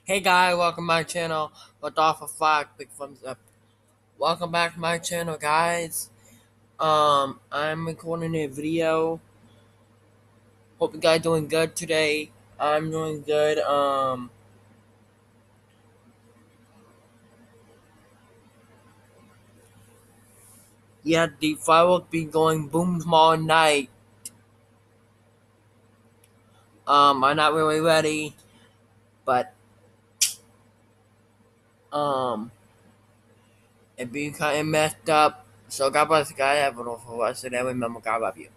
Hey guys, welcome to my channel. With off a flag, big thumbs up. Welcome back to my channel, guys. I'm recording a video. Hope you guys doing good today. I'm doing good. Yeah, the fireworks be going boom tomorrow night. I'm not really ready, but um, it be kind of messed up. So God bless you guys. Have a wonderful rest of the day. Remember, God love you.